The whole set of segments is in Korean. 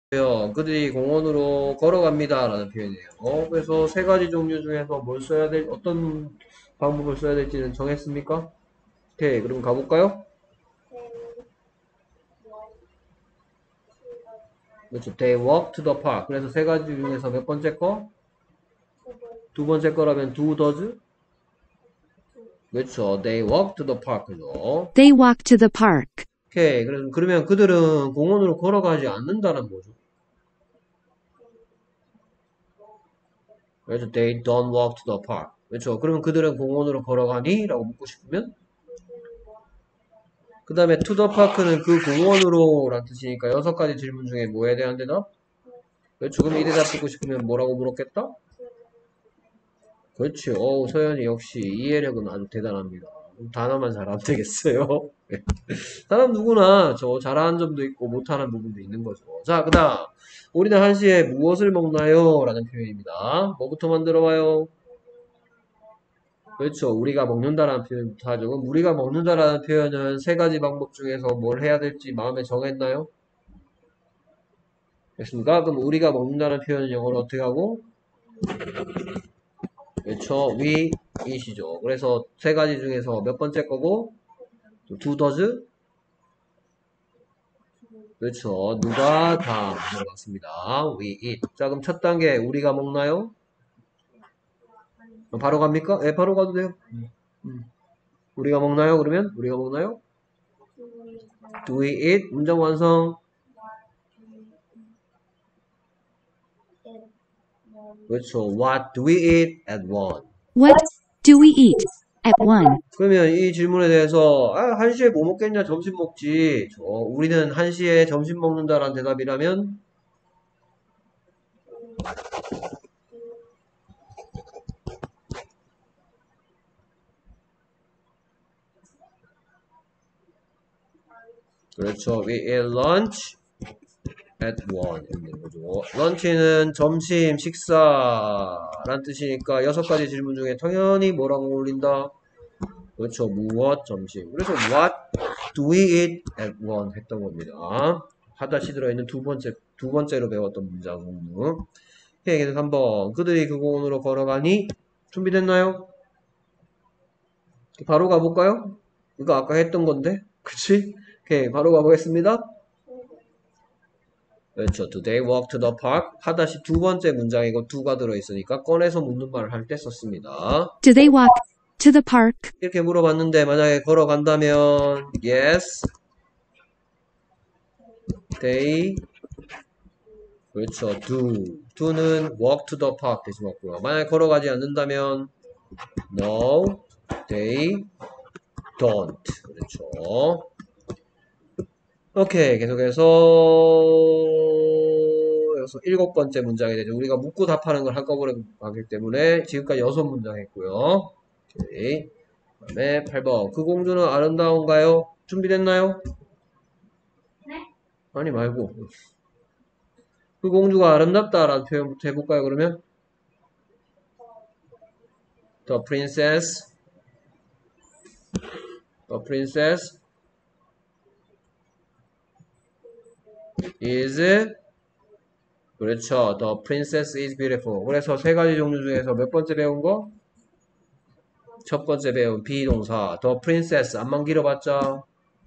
그들이 공원으로 걸어갑니다 라는 표현이에요. 그래서 세 가지 종류 중에서 뭘 써야 될, 어떤 방법을 써야 될지는 정했습니까? 오케이, 그럼 가볼까요? 그렇죠. They walk to the park. 그래서 세 가지 중에서 몇 번째 거? 두 번째 거라면 do does? 그렇죠. They walk to the park. 그죠? They walk to the park. 오케이. 그러면 그들은 공원으로 걸어가지 않는다는 거죠. 그래서 they don't walk to the park. 그렇죠. 그러면 그들은 공원으로 걸어가니? 라고 묻고 싶으면 그 다음에 to the park는 그 공원으로 라는 뜻이니까 여섯 가지 질문 중에 뭐에 대한 대답? 그렇죠. 그럼 이 대답 듣고 싶으면 뭐라고 물었겠다? 그렇지. 서현이 역시 이해력은 아주 대단합니다. 단어만 잘 안 되겠어요. 사람 누구나 저 잘하는 점도 있고 못하는 부분도 있는 거죠. 자, 그 다음. 우리는 한시에 무엇을 먹나요? 라는 표현입니다. 뭐부터 만들어봐요? 그렇죠. 우리가 먹는다라는 표현부터 하죠. 그럼 우리가 먹는다라는 표현은 세 가지 방법 중에서 뭘 해야 될지 마음에 정했나요? 됐습니까? 그럼 우리가 먹는다는 표현은 영어로 어떻게 하고? 그렇죠. we eat이죠. 그래서 세 가지 중에서 몇 번째 거고? do does? 그렇죠. 누가 다 들어갔습니다. we eat. 자, 그럼 첫 단계 우리가 먹나요? 바로 갑니까? 네, 바로 가도 돼요. 우리가 먹나요? 그러면 우리가 먹나요? Do we eat? 문장 완성. 그렇죠. What do we eat at 1? What do we eat at 1? 그러면 이 질문에 대해서 1시에 뭐 먹겠냐? 점심 먹지. 우리는 1시에 점심 먹는다라는 대답이라면 그렇죠. We eat lunch at 1 있는 거죠. 런치는 점심 식사란 뜻이니까 여섯 가지 질문 중에 당연히 뭐라고 어울린다? 그렇죠. 무엇 점심. 그래서 what do we eat at 1 했던 겁니다. 하다시 들어있는 두 번째로 배웠던 문장 공부. 그래서 한번 그들이 그 공원으로 걸어가니 준비됐나요? 바로 가볼까요? 이거 아까 했던 건데, 그치? 오케이, 바로 가보겠습니다. 그렇죠. Do they walk to the park? 하다시 두 번째 문장이고 do가 들어있으니까 꺼내서 묻는 말을 할 때 썼습니다. Do they walk to the park? 이렇게 물어봤는데 만약에 걸어간다면 yes, they 그렇죠. do는 walk to the park 대신 맞고요. 만약에 걸어가지 않는다면 no, they don't. 그렇죠. 오케이. 계속해서 여기서 일곱 번째 문장이 되죠. 우리가 묻고 답하는 걸 한꺼번에 하기 때문에 지금까지 여섯 문장 했고요. 오케이. 그 다음에 8번. 그 공주는 아름다운가요? 준비됐나요? 네? 아니 말고. 그 공주가 아름답다라는 표현부터 해볼까요, 그러면? The princess. The princess is 그렇죠. The princess is beautiful. 그래서 세 가지 종류 중에서 몇 번째 배운 거? 첫 번째 배운 비동사. The princess 안만 길어봤자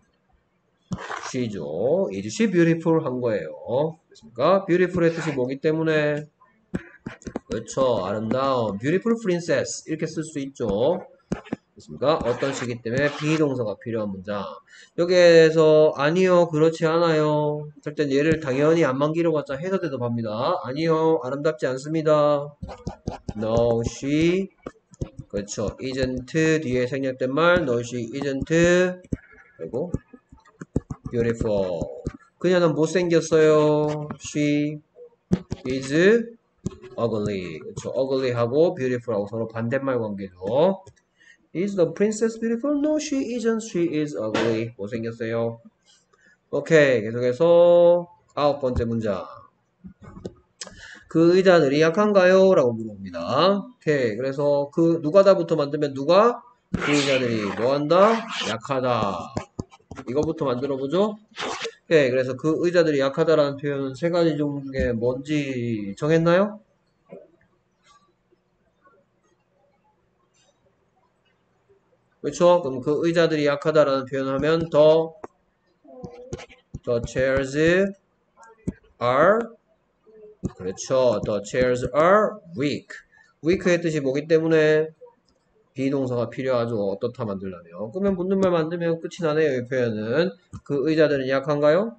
she죠. Is she beautiful 한 거예요. 그렇습니까? beautiful의 뜻이 뭐기 때문에 그렇죠. 아름다운 beautiful princess 이렇게 쓸 수 있죠. 그렇습니까? 어떤 시기 때문에 비동사가 필요한 문장. 여기에서 아니요, 그렇지 않아요. 할 땐 얘를 당연히 안만 길어봤자 해서 대답합니다. 아니요, 아름답지 않습니다. No, she 그렇죠. isn't 뒤에 생략된 말 no, she isn't 그리고 beautiful 그녀는 못생겼어요. She is ugly 그렇죠. ugly하고 beautiful하고 서로 반대말 관계죠. Is the princess beautiful? No, she isn't. She is ugly. 못생겼어요. 오케이. 계속해서 아홉 번째 문장. 그 의자들이 약한가요? 라고 물어봅니다. 오케이. 그래서 누가 다부터 만들면 누가? 그 의자들이 뭐한다? 약하다. 이거부터 만들어보죠. 오케이. 그래서 그 의자들이 약하다라는 표현은 세 가지 종 중에 뭔지 정했나요? 그렇죠? 그럼 그 의자들이 약하다라는 표현을 하면 the chairs are 그렇죠. The chairs are weak. weak의 뜻이 뭐기 때문에 비동사가 필요하죠. 어떻다 만들려면. 끄면 붙는 말 만들면 끝이 나네요. 이 표현은. 그 의자들은 약한가요?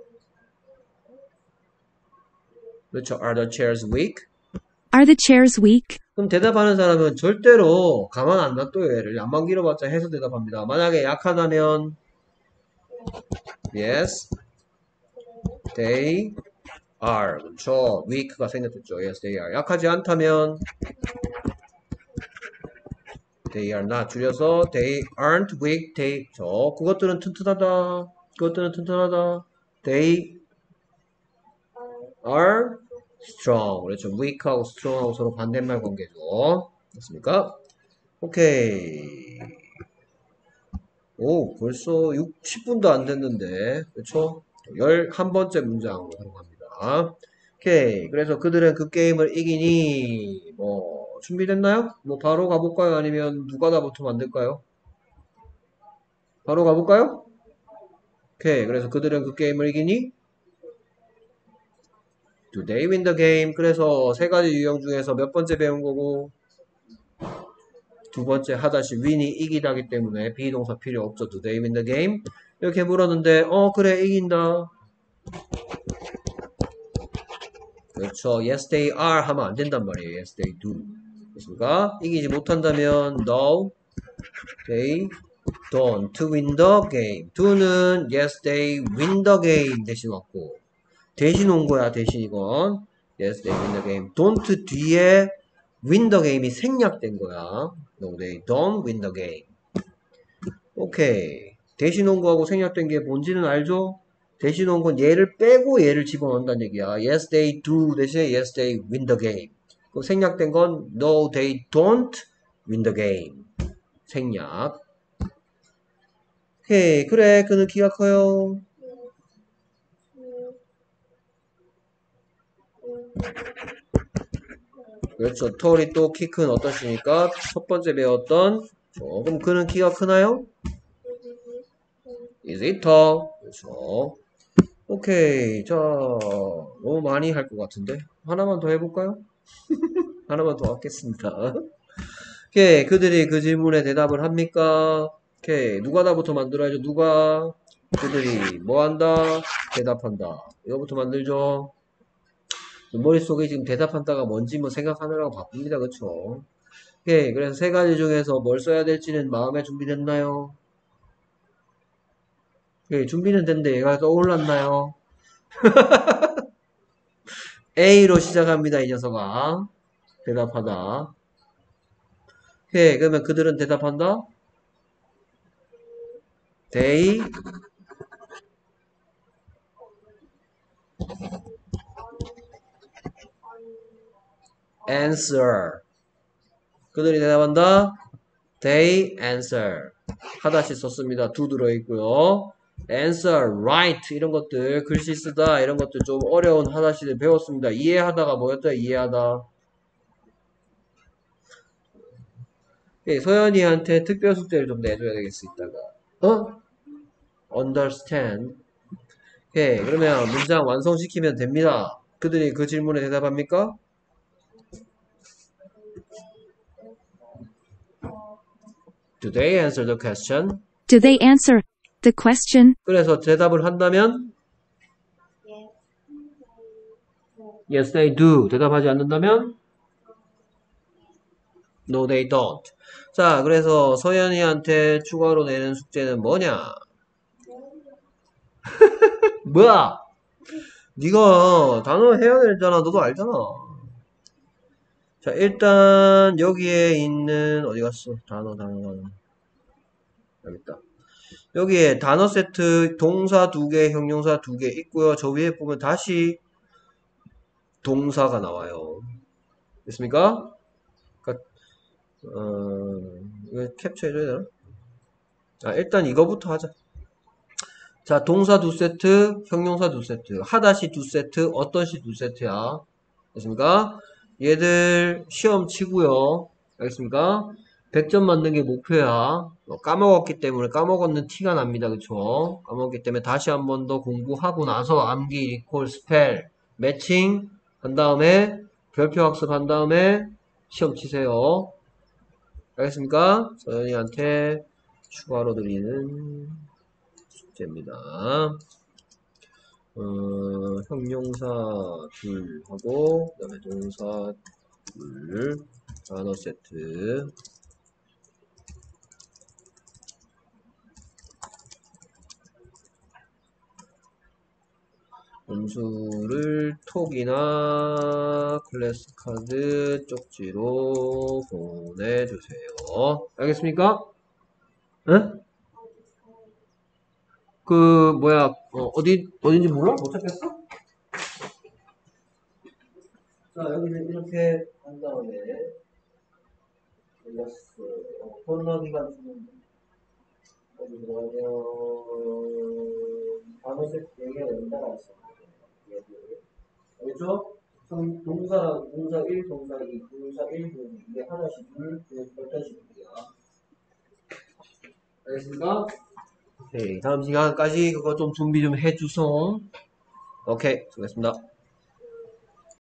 그렇죠. Are the chairs weak? Are the chairs weak? 그럼 대답하는 사람은 절대로 가만 안 놔둬요. 얘를. 안만 길어봤자 해서 대답합니다. 만약에 약하다면 Yes, they are. 그렇죠. weak가 생겼죠. Yes, they are. 약하지 않다면 They are not. 줄여서 They aren't weak. They 그것들은 튼튼하다. 그것들은 튼튼하다. They are strong. 그렇죠. weak하고 strong하고 서로 반대말 관계죠. 됐습니까? 오케이. 오, 벌써 60분도 안 됐는데. 그렇죠? 11번째 문장으로 들어갑니다. 오케이. 그래서 그들은 그 게임을 이기니 뭐 준비됐나요? 뭐 바로 가볼까요? 아니면 누가 다부터 만들까요? 바로 가볼까요? 오케이. 그래서 그들은 그 게임을 이기니? Do they win the game? 그래서 세 가지 유형 중에서 몇 번째 배운 거고? 두 번째 하다시 win이 이기다기 때문에 비동사 필요 없죠. Do they win the game? 이렇게 물었는데 그래 이긴다. 그렇죠. Yes they are 하면 안 된단 말이에요. Yes they do. 그렇습니까? 이기지 못한다면 No they don't win the game. do는 Yes they win the game 대신 왔고 대신 온 거야. 대신 이건 Yes they win the game. don't 뒤에 win the game이 생략된 거야. No they don't win the game. 오케이. 대신 온 거하고 생략된 게 뭔지는 알죠? 대신 온 건 얘를 빼고 얘를 집어넣는다는 얘기야. Yes, they do 대신에 Yes, they win the game. 그럼 생략된 건 No, they don't win the game. 생략. 오케이. 그래. 그는 키가 커요. 그렇죠. 털이 또 키 큰 어떠시니까 첫 번째 배웠던 그럼 그는 키가 크나요? Is it tall? 그렇죠. 오케이. 자, 너무 많이 할 것 같은데. 하나만 더 해볼까요? 하나만 더 하겠습니다. 오케이. 그들이 그 질문에 대답을 합니까? 오케이. 누가 다부터 만들어야죠? 누가? 그들이 뭐 한다? 대답한다. 이거부터 만들죠. 머릿속에 지금 대답한다가 뭔지 뭐 생각하느라고 바쁩니다. 그쵸? 오케이. 그래서 세 가지 중에서 뭘 써야 될지는 마음에 준비됐나요? 오케이. 준비는 됐는데 얘가 떠올랐나요? A로 시작합니다. 이 녀석아. 대답하다. 오케이. 그러면 그들은 대답한다? They answer. 그들이 대답한다? They answer. 하다시 썼습니다. do 들어있고요. answer, write 이런 것들 글씨 쓰다 이런 것들 좀 어려운 하다시를 배웠습니다. 이해하다가 뭐였다? 이해하다. 예, 소연이한테 특별 숙제를 좀 내줘야 되겠어 이따가. understand. 예, 그러면 문장 완성시키면 됩니다. 그들이 그 질문에 대답합니까? Do they answer the question? Do they answer the question? 그래서 대답을 한다면 Yes, they do. 대답하지 않는다면 No, they don't. 자, 그래서 서연이한테 추가로 내는 숙제는 뭐냐? 뭐야? 네가 단어 해야 되잖아. 너도 알잖아. 자, 일단 여기에 있는 어디 갔어? 단어. 여기 있다. 여기에 단어 세트 동사 2개, 형용사 2개 있고요. 저 위에 보면 다시 동사가 나와요. 됐습니까? 그러니까 이거 캡처해줘야 되나? 일단 이거부터 하자. 자, 동사 두 세트, 형용사 두 세트, 하다시 두 세트, 어떤 시 두 세트야. 알겠습니까? 얘들 시험 치고요. 알겠습니까? 100점 맞는 게 목표야. 까먹었기 때문에 까먹었는 티가 납니다. 그쵸? 까먹었기 때문에 다시 한 번 더 공부하고 나서 암기, 리콜, 스펠, 매칭 한 다음에 별표 학습한 다음에 시험 치세요. 알겠습니까? 서연이한테 추가로 드리는 숙제입니다. 형용사 둘 하고 그 다음에 동사 둘 단어 세트 점수를 톡이나 클래스카드 쪽지로 보내주세요. 알겠습니까? 응? 그 뭐야 어딘지 몰라? 못 찾겠어? 자 여기는 이렇게 한 다음에 플러스 코로나 기간 중에 어디 들어가면 단어 세트 4개가 연달아 있어요. 알겠죠? 동사랑 동사 1, 동사 2, 동사 1, 동사 2 이게 하나씩 둘, 별다시 둘이야. 알겠습니까? 오케이. 다음 시간까지 그거 좀 준비 좀 해주소. 오케이. 수고했습니다.